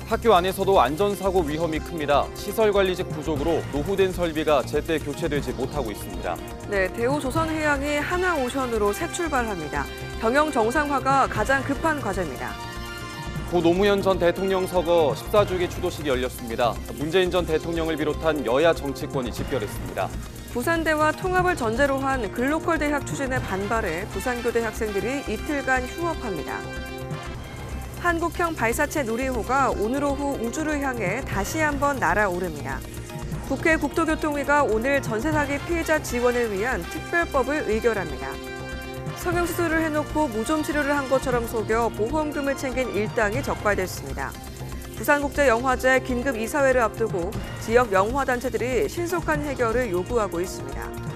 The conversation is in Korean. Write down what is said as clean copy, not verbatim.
학교 안에서도 안전사고 위험이 큽니다. 시설관리직 부족으로 노후된 설비가 제때 교체되지 못하고 있습니다. 네, 대우조선해양이 하나오션으로 새 출발합니다. 경영 정상화가 가장 급한 과제입니다. 고 노무현 전 대통령 서거 14주기 추도식이 열렸습니다. 문재인 전 대통령을 비롯한 여야 정치권이 집결했습니다. 부산대와 통합을 전제로 한 글로컬 대학 추진에 반발해 부산교대 학생들이 이틀간 휴업합니다. 한국형 발사체 누리호가 오늘 오후 우주를 향해 다시 한번 날아오릅니다. 국회 국토교통위가 오늘 전세 사기 피해자 지원을 위한 특별법을 의결합니다. 성형수술을 해놓고 무좀 치료를 한 것처럼 속여 보험금을 챙긴 일당이 적발됐습니다. 부산국제영화제 긴급 이사회를 앞두고 지역 영화단체들이 신속한 해결을 요구하고 있습니다.